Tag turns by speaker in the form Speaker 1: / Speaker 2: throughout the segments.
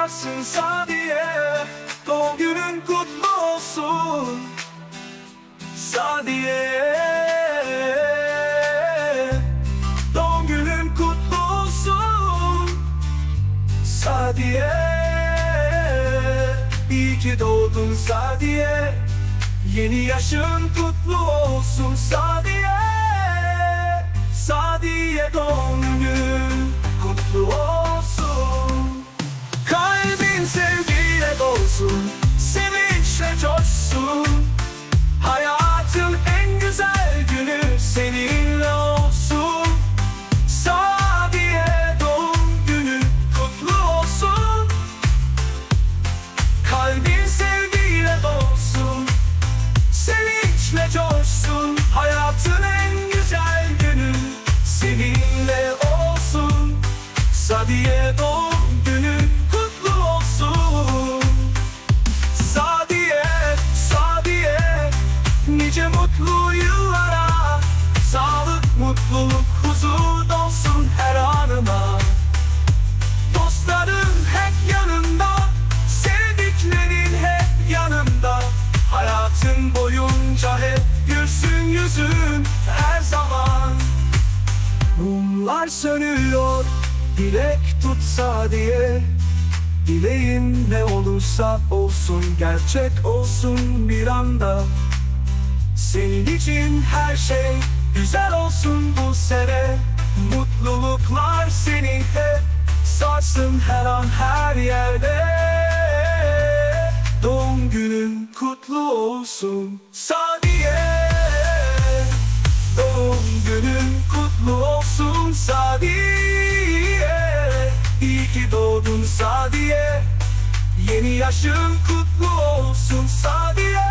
Speaker 1: varsın Sadiye. Doğum günün kutlu olsun Sadiye. Doğum günün kutlu olsun Sadiye. İyi ki doğdun Sadiye. Yeni yaşın kutlu olsun Sadiye. Sadiye doğum günün kutlu olsun. Kalbin sevgiyle dolsun, sevinçle coşsun. Hayatın en güzel günü seninle olsun. Sadiye doğum günün kutlu olsun. Kalbin sevgiyle dolsun, sevinçle coşsun. Hayatın en güzel günü seninle olsun. Sadiye doğum günün kutlu olsun. Sadiye, Sadiye, nice mutlu yıllara. Sağlık, mutluluk, huzur dolsun her anına. Dostların hep yanında, sevdiklerin hep yanında. Hayatın boyunca hep gülsün yüzün her zaman. Mumlar sönüyor, dilek tut Sadiye. Dileğin ne olursa olsun, gerçek olsun bir anda. Senin için her şey güzel olsun bu sene. Mutluluklar seni hep sarsın her an her yerde. Doğum günün kutlu olsun Sadiye. Doğum günün kutlu olsun Sadiye. İyi ki doğdun Sadiye. Yeni yaşın kutlu olsun Sadiye.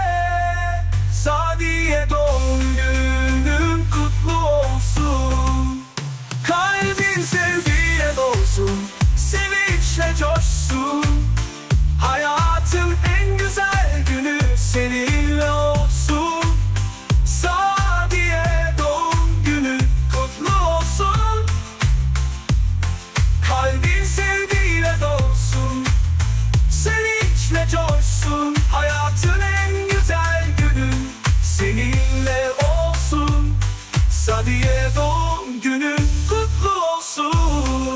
Speaker 1: Sadiye doğum günün kutlu olsun. Kalbin sevgiyle dolsun, sevinçle coşsun. Hayatın en güzel günü seninle olsun. Sadiye doğum günün kutlu olsun. Kalbin sevgiyle dolsun, sevinçle coşsun. Hayatın en güzel günü seninle olsun. Sadiye doğum günün kutlu olsun.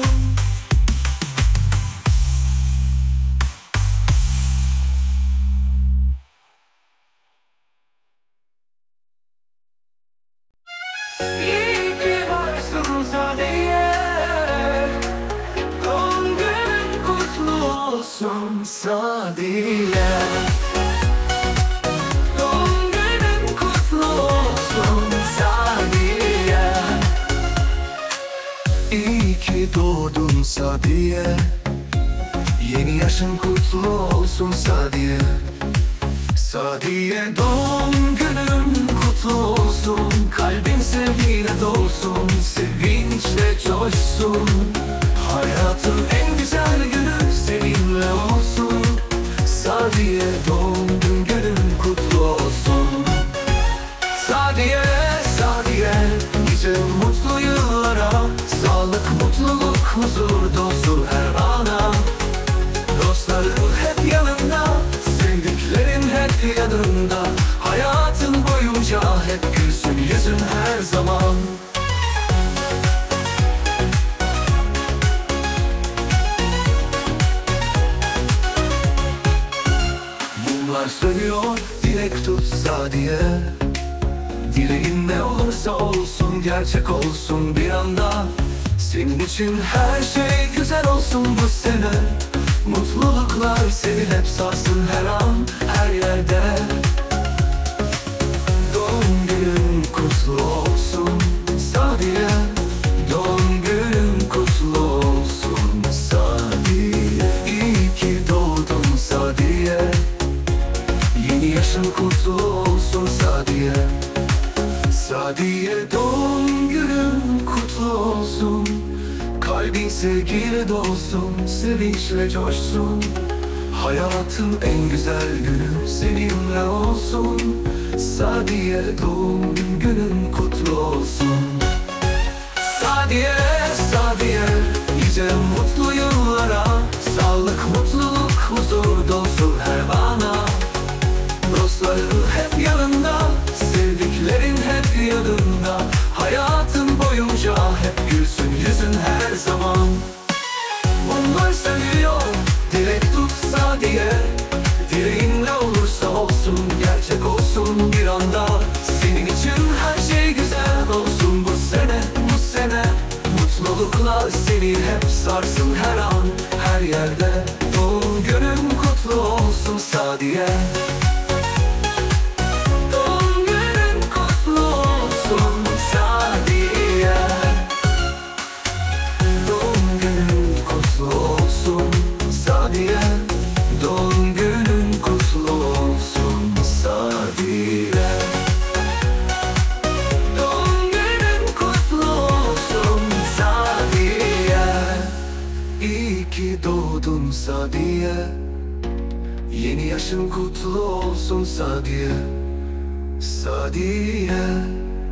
Speaker 1: İyi ki varsın Sadiye. Doğum günün kutlu olsun Sadiye. Doğum günün kutlu olsun Sadiye.
Speaker 2: İyi ki doğdun Sadiye. Yeni yaşın kutlu olsun Sadiye. Sadiye doğum günün kutlu olsun. Kalbin sevgiyle dolsun, sevinçle coşsun. Hayatın en güzel günü seninle olsun. Sadiye doğum günün kutlu olsun. Sadiye, Sadiye, nice mutlu yıllara. Sağlık, mutluluk, huzur dolsun her ana. Dostların hep yanında, sevdiklerin hep yanında. Hayatın boyunca hep gülsün yüzün her zaman. Mumlar sönüyor, dilek tut Sadiye. Dileğin ne olursa olsun, gerçek olsun bir anda. Senin için her şey güzel olsun bu sene. Mutluluklar seni hep sarsın her an her yerde. Doğum günün kutlu olsun Sadiye. Doğum günün kutlu olsun Sadiye. İyi ki doğdun Sadiye. Yeni yaşın kutlu olsun Sadiye. Sadiye doğum günün kutlu olsun. Kalbin sevgiyle dolsun, sevinçle coşsun. Hayatın en güzel günü seninle olsun. Sadiye doğum günün kutlu olsun. Sadiye, Sadiye, nice mutlu yıllara. Sağlık, Sadiye. Dileğin ne olursa olsun gerçek olsun bir anda. Senin için her şey güzel olsun bu sene, bu sene. Mutlulukla seni hep sarsın her an, her yerde. Doğum günün kutlu olsun Sadiye. Doğum günün kutlu olsun Sadiye. Doğum günün kutlu olsun Sadiye. Doğum günün kutlu olsun Sadiye. Doğum günün kutlu olsun Sadiye. İyi ki doğdun Sadiye. Yeni yaşın kutlu olsun Sadiye. Sadiye.